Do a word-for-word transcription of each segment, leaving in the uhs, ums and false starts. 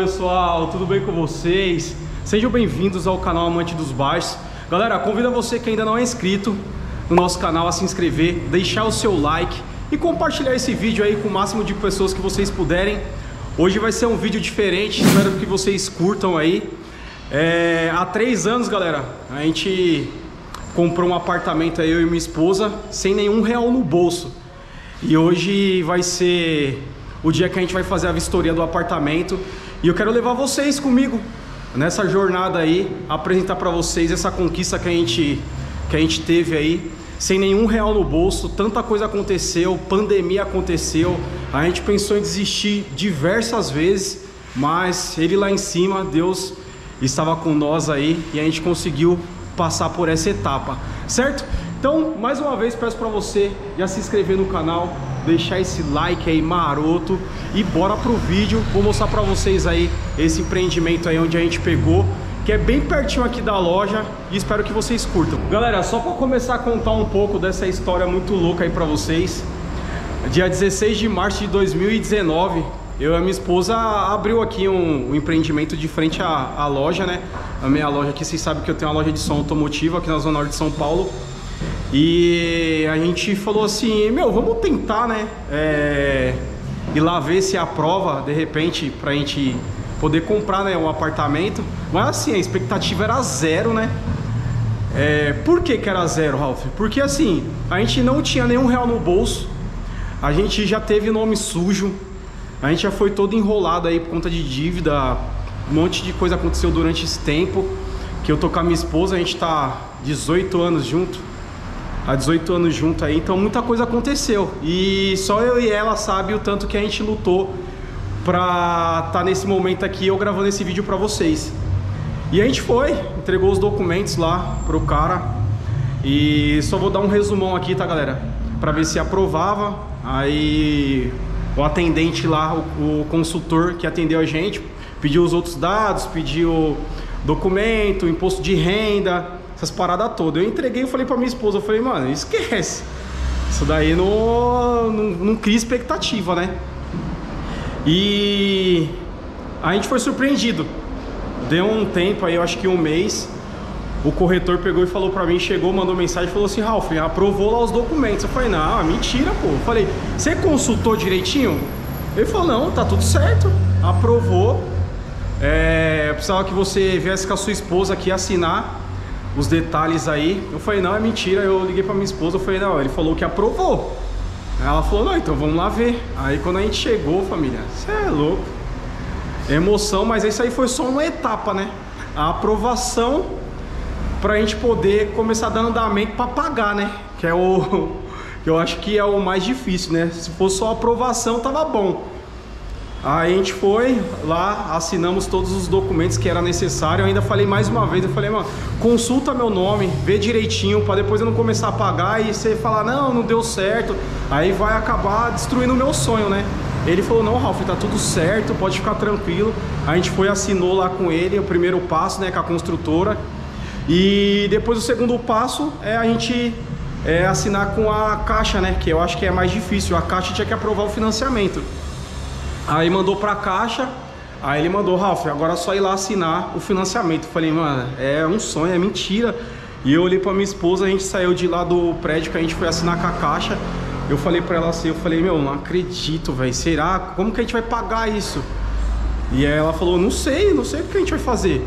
pessoal, tudo bem com vocês? Sejam bem-vindos ao canal Amante dos Baixos. Galera, convido você que ainda não é inscrito no nosso canal a se inscrever, deixar o seu like e compartilhar esse vídeo aí com o máximo de pessoas que vocês puderem. Hoje vai ser um vídeo diferente, espero que vocês curtam aí. É, há três anos, galera, a gente comprou um apartamento aí, eu e minha esposa, sem nenhum real no bolso. E hoje vai ser o dia que a gente vai fazer a vistoria do apartamento. E eu quero levar vocês comigo nessa jornada aí, apresentar para vocês essa conquista que a gente, que a gente teve aí, sem nenhum real no bolso. Tanta coisa aconteceu, pandemia aconteceu, a gente pensou em desistir diversas vezes, mas ele lá em cima, Deus estava com nós aí e a gente conseguiu passar por essa etapa, certo? Então, mais uma vez, peço para você já se inscrever no canal, deixar esse like aí maroto e bora pro vídeo. Vou mostrar para vocês aí esse empreendimento aí onde a gente pegou, que é bem pertinho aqui da loja, e espero que vocês curtam. Galera, só para começar a contar um pouco dessa história muito louca aí para vocês, dia dezesseis de março de dois mil e dezenove, eu e a minha esposa abriu aqui um, um empreendimento de frente à, à loja, né? A minha loja aqui, vocês sabem que eu tenho uma loja de som automotivo aqui na Zona Norte de São Paulo. E a gente falou assim, meu, vamos tentar, né? É, ir lá ver se aprova, de repente, pra gente poder comprar, né, um apartamento. Mas assim, a expectativa era zero, né? É, por que que era zero, Ralph? Porque assim, a gente não tinha nenhum real no bolso, a gente já teve nome sujo, a gente já foi todo enrolado aí por conta de dívida, um monte de coisa aconteceu durante esse tempo, que eu tô com a minha esposa, a gente tá dezoito anos junto, há dezoito anos junto aí, então muita coisa aconteceu. E só eu e ela sabe o tanto que a gente lutou pra estar nesse momento aqui, eu gravando esse vídeo pra vocês. E a gente foi, entregou os documentos lá pro cara, e só vou dar um resumão aqui, tá, galera? Pra ver se aprovava. Aí o atendente lá, o, o consultor que atendeu a gente, pediu os outros dados, pediu documento, imposto de renda, essas paradas todas. Eu entreguei e falei pra minha esposa, eu falei, mano, esquece. Isso daí não, não, não cria expectativa, né? E a gente foi surpreendido. Deu um tempo aí, eu acho que um mês, o corretor pegou e falou pra mim, chegou, mandou mensagem e falou assim, Ralph, aprovou lá os documentos. Eu falei, não, é mentira, pô. Eu falei, você consultou direitinho? Ele falou, não, tá tudo certo, aprovou. É, precisava que você viesse com a sua esposa aqui assinar os detalhes aí. Eu falei, não, é mentira. Eu liguei pra minha esposa, eu falei, não, ele falou que aprovou. Ela falou, não, então vamos lá ver. Aí quando a gente chegou, família, você é louco, emoção, mas isso aí foi só uma etapa, né? A aprovação pra gente poder começar a dar andamento pra pagar, né? Que é o... eu acho que é o mais difícil, né? Se fosse só aprovação, tava bom. Aí a gente foi lá, assinamos todos os documentos que era necessário. Eu ainda falei mais uma vez, eu falei, mano, consulta meu nome, vê direitinho, para depois eu não começar a pagar e você falar, não, não deu certo. Aí vai acabar destruindo o meu sonho, né? Ele falou, não, Ralph, tá tudo certo, pode ficar tranquilo. A gente foi, assinou lá com ele o primeiro passo, né, com a construtora. E depois o segundo passo é a gente é, assinar com a Caixa, né, que eu acho que é mais difícil. A Caixa tinha que aprovar o financiamento. Aí mandou pra Caixa, aí ele mandou, Ralph, agora é só ir lá assinar o financiamento. Eu falei, mano, é um sonho, é mentira. E eu olhei pra minha esposa, a gente saiu de lá do prédio que a gente foi assinar com a Caixa. Eu falei pra ela assim, eu falei, meu, não acredito, velho, será? Como que a gente vai pagar isso? E aí ela falou, não sei, não sei o que a gente vai fazer.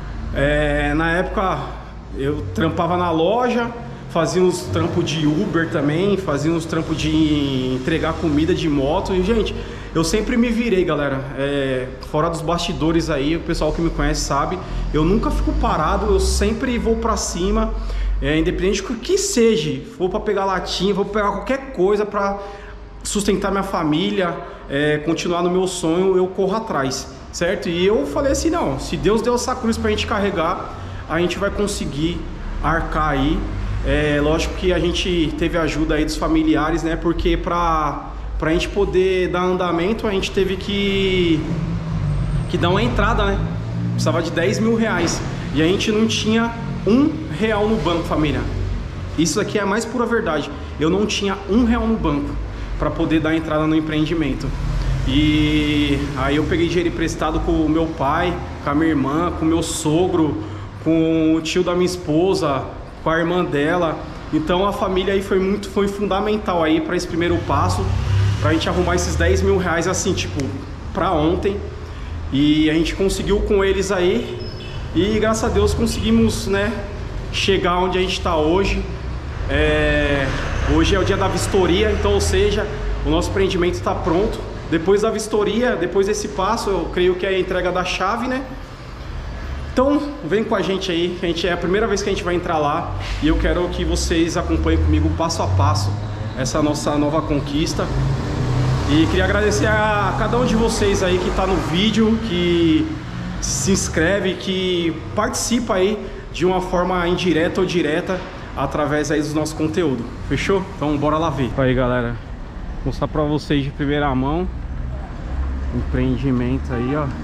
É, na época, eu trampava na loja, fazia uns trampos de Uber também, fazia uns trampos de entregar comida de moto. E, gente, eu sempre me virei, galera, é, fora dos bastidores aí, o pessoal que me conhece sabe, eu nunca fico parado, eu sempre vou pra cima, é, independente do que seja, vou pra pegar latinha, vou pegar qualquer coisa pra sustentar minha família, é, continuar no meu sonho, eu corro atrás, certo? E eu falei assim, não, se Deus deu essa cruz pra gente carregar, a gente vai conseguir arcar aí. É, lógico que a gente teve ajuda aí dos familiares, né, porque pra... Pra gente poder dar andamento, a gente teve que, que dar uma entrada, né? Precisava de dez mil reais. E a gente não tinha um real no banco, família. Isso aqui é a mais pura verdade. Eu não tinha um real no banco para poder dar entrada no empreendimento. E aí eu peguei dinheiro emprestado com o meu pai, com a minha irmã, com o meu sogro, com o tio da minha esposa, com a irmã dela. Então a família aí foi muito, foi fundamental aí para esse primeiro passo, pra gente arrumar esses dez mil reais assim, tipo, pra ontem. E a gente conseguiu com eles aí. E graças a Deus conseguimos, né, chegar onde a gente tá hoje. É... Hoje é o dia da vistoria, então, ou seja, o nosso empreendimento está pronto. Depois da vistoria, depois desse passo, eu creio que é a entrega da chave, né? Então, vem com a gente aí, que a gente é a primeira vez que a gente vai entrar lá. E eu quero que vocês acompanhem comigo passo a passo essa nossa nova conquista. E queria agradecer a cada um de vocês aí que está no vídeo, que se inscreve, que participa aí de uma forma indireta ou direta através aí do nosso conteúdo. Fechou? Então bora lá ver. Aí, galera, vou mostrar pra vocês de primeira mão empreendimento aí, ó.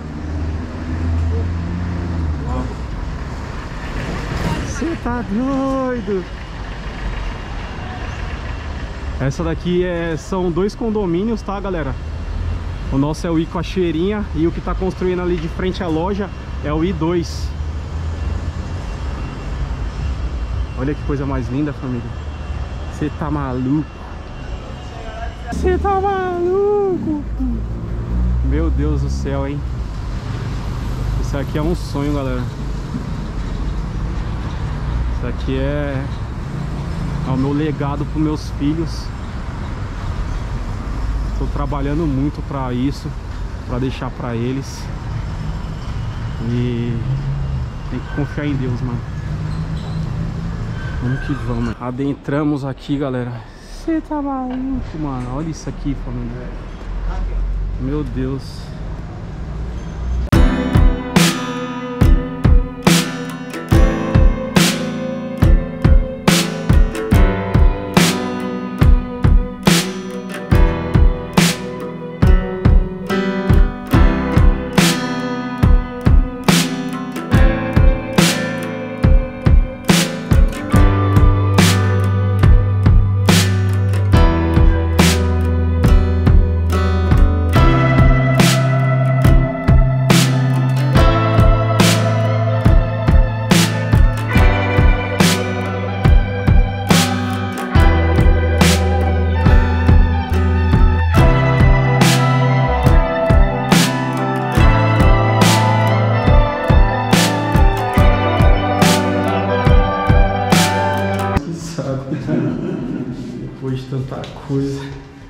Você tá doido? Essa daqui é, são dois condomínios, tá, galera? O nosso é o I Cachoeirinha e o que tá construindo ali de frente à loja é o I dois. Olha que coisa mais linda, família. Você tá maluco? Você tá maluco? Meu Deus do céu, hein? Isso aqui é um sonho, galera. Isso aqui é, é o meu legado para os meus filhos. Estou trabalhando muito para isso, para deixar para eles. E tem que confiar em Deus, mano. Vamos que vamos. Adentramos aqui, galera. Você tá maluco, mano. Olha isso aqui, família. Meu Deus. Depois de tanta coisa.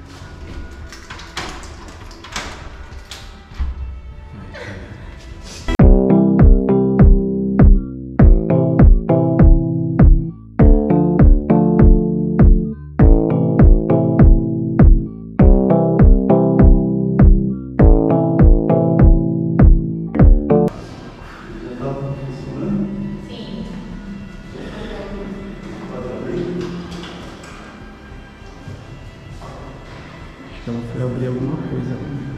Ela foi abrir alguma coisa.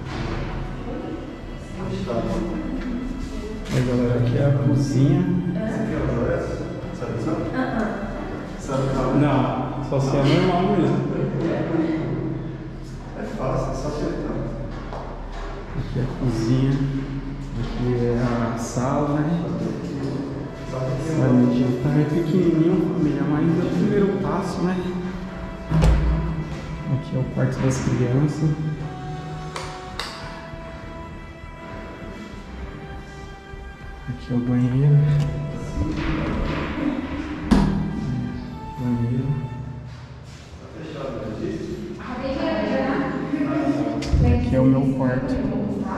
Aí, galera, aqui é a cozinha. Não, só se é normal mesmo. É fácil, é só acertar. Aqui é a cozinha. Aqui é a sala, né? Realmente tá meio pequenininho, família, mas ainda é o primeiro passo, né? Aqui é o quarto das crianças. Aqui é o banheiro. Banheiro. Aqui é o meu quarto.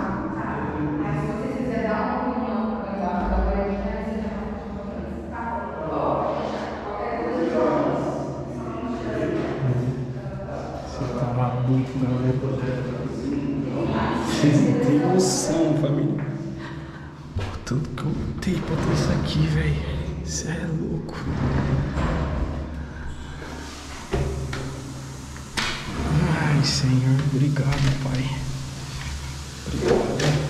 Vocês não tem noção, família. Por tudo que eu lutei pra ter isso aqui, velho. Isso é louco. Ai, Senhor, obrigado, Pai. Obrigado.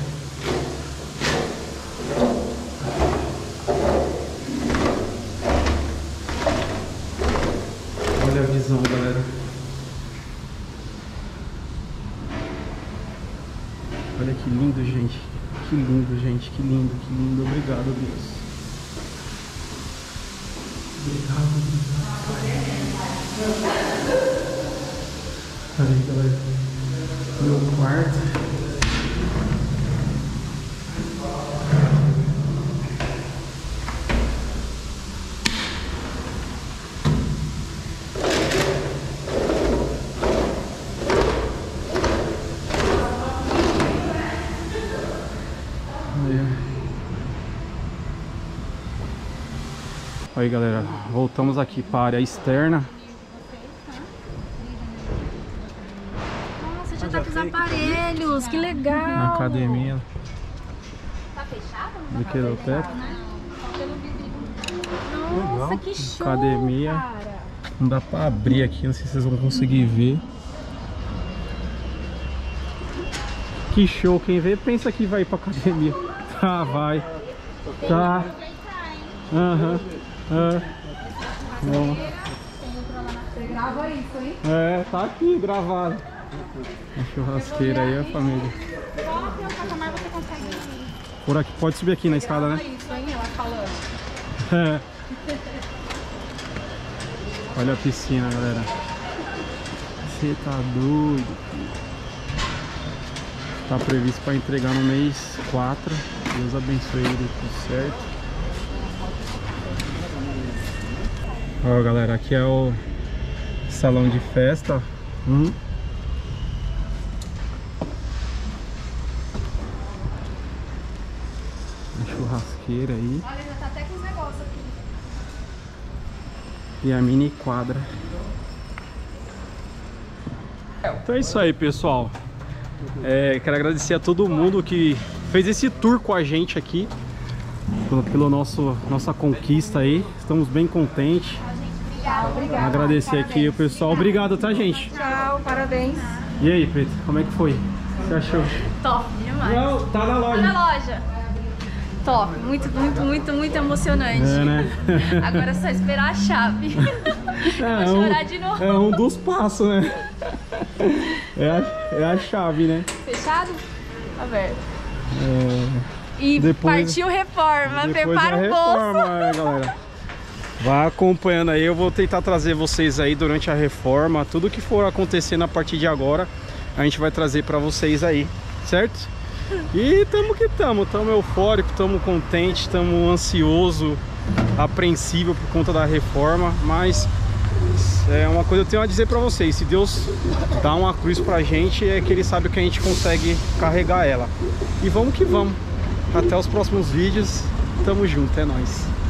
Olha a visão, galera. Olha que lindo, gente. Que lindo, gente. Que lindo, que lindo. Obrigado, Deus. Obrigado, Deus. Aí, galera. Meu quarto. Aí, galera, voltamos aqui para a área externa. Nossa, já tá com os aparelhos, que legal! Na academia. Tá fechado? Do que do teto? Nossa, que show, academia. cara. Não dá pra abrir aqui, não sei se vocês vão conseguir ver. Que show, quem vê pensa que vai ir pra academia. Tá, vai. Tá. Aham. É. Bom. Você grava isso, hein? É, tá aqui gravado. A churrasqueira aí, a família. Só pelo patamar você consegue. Por aqui, pode subir aqui na escada, né? Isso, hein? Ela falando. É. Olha a piscina, galera. Você tá doido, filho. Tá previsto para entregar no mês quatro. Deus abençoe ele, tudo certo. Ó, galera, aqui é o salão de festa. Hum. A churrasqueira aí. Olha, já tá até com os negócios aqui. E a mini quadra. Então é isso aí, pessoal. É, quero agradecer a todo mundo que fez esse tour com a gente aqui. Pelo, pelo nosso, nossa conquista aí. Estamos bem contentes. Obrigada. Agradecer aqui o pessoal. Obrigado, tá, gente? Tchau, parabéns. E aí, Preto, como é que foi? O que você achou? Top demais. Não, tá na loja. Tá na loja. Top, muito, muito, muito, muito emocionante. É, né? Agora é só esperar a chave. É, Vou um, chorar de novo. é um dos passos, né? É a, é a chave, né? Fechado? Aberto. É, E Depois- partiu reforma. depois Prepara da o bolso. reforma, é, galera. Vai acompanhando aí, eu vou tentar trazer vocês aí durante a reforma. Tudo que for acontecendo a partir de agora, a gente vai trazer pra vocês aí, certo? E tamo que tamo, tamo eufórico, tamo contente, tamo ansioso, apreensivo por conta da reforma. Mas é uma coisa que eu tenho a dizer pra vocês: se Deus dá uma cruz pra gente, é que Ele sabe que a gente consegue carregar ela. E vamos que vamos. Até os próximos vídeos, tamo junto, é nóis.